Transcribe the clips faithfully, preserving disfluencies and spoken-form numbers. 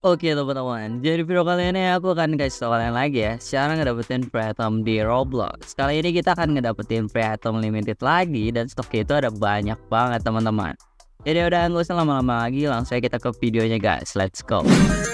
Oke teman-teman, jadi video kali ini aku akan kasih tau kalian lagi ya cara ngedapetin free item di Roblox. Kali ini kita akan ngedapetin free item limited lagi dan stoknya itu ada banyak banget teman-teman. Jadi udah nggak usah lama-lama lagi, langsung aja kita ke videonya guys, let's go.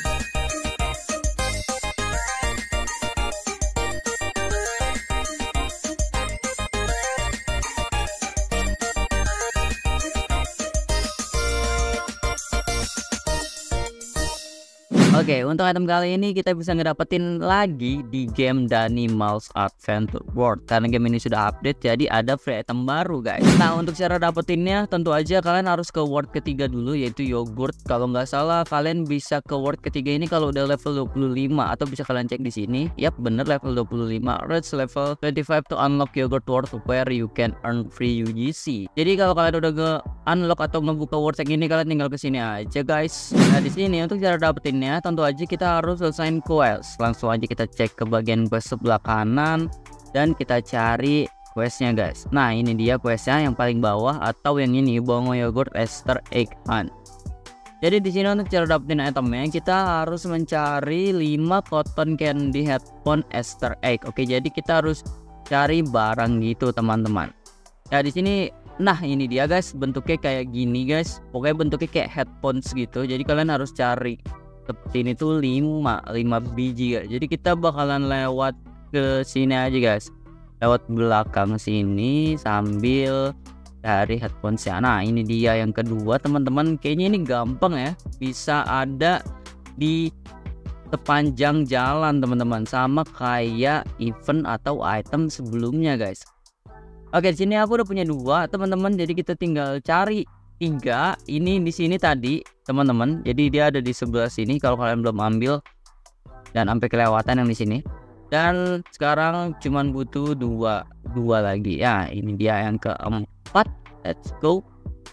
Oke, untuk item kali ini kita bisa ngedapetin lagi di game Danimals Adventure World. Karena game ini sudah update, jadi ada free item baru guys. Nah, untuk cara dapetinnya tentu aja kalian harus ke world ketiga dulu, yaitu yogurt. Kalau nggak salah kalian bisa ke world ketiga ini kalau udah level dua puluh lima, atau bisa kalian cek di sini. Yap, bener level dua puluh lima. Reach level twenty-five to unlock yogurt world where you can earn free U G C. Jadi kalau kalian udah ke unlock atau ngebuka world yang ini, kalian tinggal ke sini aja guys. Nah, di sini untuk cara dapetinnya tentu aja kita harus selesaiin quest. Langsung aja kita cek ke bagian quest sebelah kanan dan kita cari questnya guys. Nah, ini dia questnya yang paling bawah, atau yang ini, Bongo Yogurt Easter Egg Hunt. Jadi di sini untuk cara dapetin itemnya kita harus mencari lima cotton candy headphone Easter Egg. Oke, jadi kita harus cari barang gitu teman-teman. Ya di sini, nah ini dia guys, bentuknya kayak gini guys. Pokoknya bentuknya kayak headphones gitu. Jadi kalian harus cari seperti ini tuh lima biji guys. Jadi kita bakalan lewat ke sini aja guys, lewat belakang sini sambil dari headphones ya. Nah ini dia yang kedua teman-teman. Kayaknya ini gampang ya, bisa ada di sepanjang jalan teman-teman, sama kayak event atau item sebelumnya guys. Oke, di sini aku udah punya dua teman-teman, jadi kita tinggal cari tiga. Ini di sini tadi teman-teman, jadi dia ada di sebelah sini kalau kalian belum ambil dan sampai kelewatan yang di sini. Dan sekarang cuman butuh dua dua lagi ya. Ini dia yang keempat, let's go.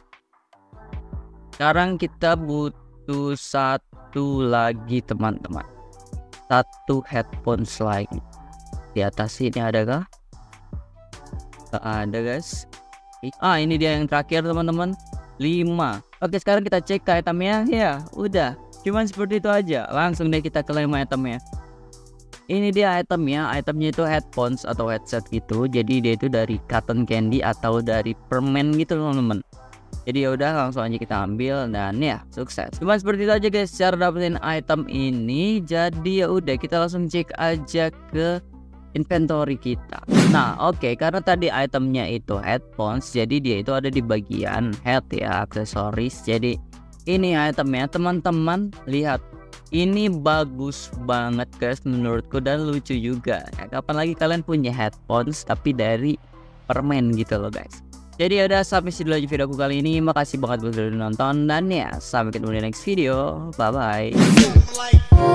Sekarang kita butuh satu lagi teman-teman, satu headphones lagi. Di atas ini adakah? Gak ada guys. Ah ini dia yang terakhir teman-teman, lima. Oke, sekarang kita cek ke itemnya. Ya udah, cuman seperti itu aja. Langsung deh kita ke lima itemnya. Ini dia itemnya. Itemnya itu headphones atau headset gitu. Jadi dia itu dari cotton candy atau dari permen gitu teman-teman. Jadi ya udah, langsung aja kita ambil dan ya sukses. Cuman seperti itu aja guys cara dapetin item ini. Jadi ya udah, kita langsung cek aja ke inventory kita. Nah oke, okay, karena tadi itemnya itu headphones, jadi dia itu ada di bagian head ya, aksesoris. Jadi ini itemnya teman-teman, lihat, ini bagus banget guys menurutku dan lucu juga ya. Kapan lagi kalian punya headphones tapi dari permen gitu loh guys. Jadi ya udah, sampai situ aja videoku kali ini. Makasih banget buat udah nonton dan ya sampai ketemu di next video. Bye bye.